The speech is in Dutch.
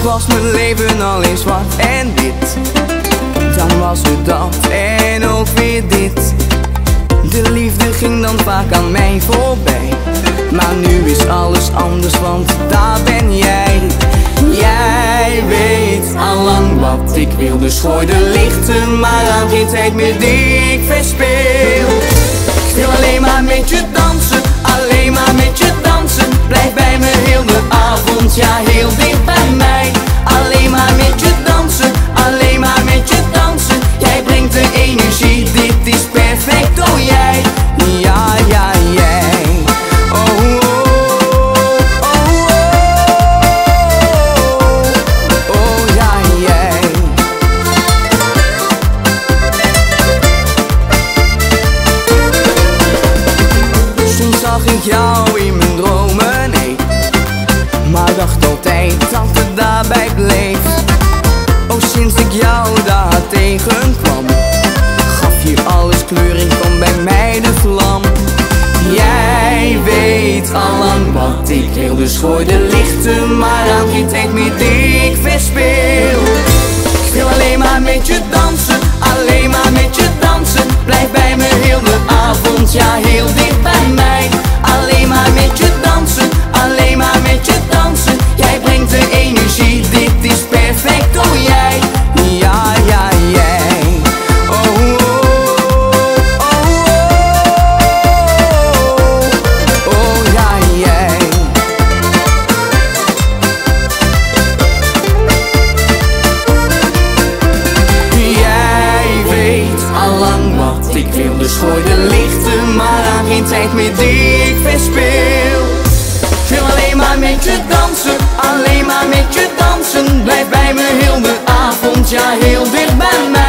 was mijn leven al eens zwart en wit, dan was het dat en ook weer dit. De liefde ging dan vaak aan mij voorbij, maar nu is alles anders, want daar ben jij. Jij weet allang wat ik wil, dus gooi de lichten maar aan, geen tijd meer die ik verspeel. Ik wil alleen maar met je dansen, alleen maar met je dansen. Blijf bij me heel de avond, ja heel dicht bij mij. Alleen maar met je dansen, alleen maar met je dansen. Jij brengt de energie, dit is perfect, oh jij. Ja, ja, jij. Oh, oh, oh, oh, oh, ja, jij. Soms zag ik jou in mijn dromen, nee, maar dacht altijd dat het daarbij bleef. Oh, sinds ik jou daar tegenkwam, gaf je alles kleur en kwam bij mij de vlam. Jij weet allang wat ik wil, dus gooi de lichten maar aan, geen tijd meer die ik verspeel. Ik wil alleen maar met je dansen, alleen maar met je dansen. Blijf bij me heel de avond, ja heel dicht bij mij. Alleen maar met je dansen, alleen maar met je dansen. Jij brengt de energie, dit is perfect, oh jij. Ja, ja, jij. Oh, oh, oh, oh, oh, ja, jij. Jij weet allang wat ik wil, dus gooi de lichten maar aan, geen tijd meer die ik verspil. Ik wil alleen maar met je dansen, alleen maar met je dansen. Blijf bij me heel de avond, ja heel dicht bij mij.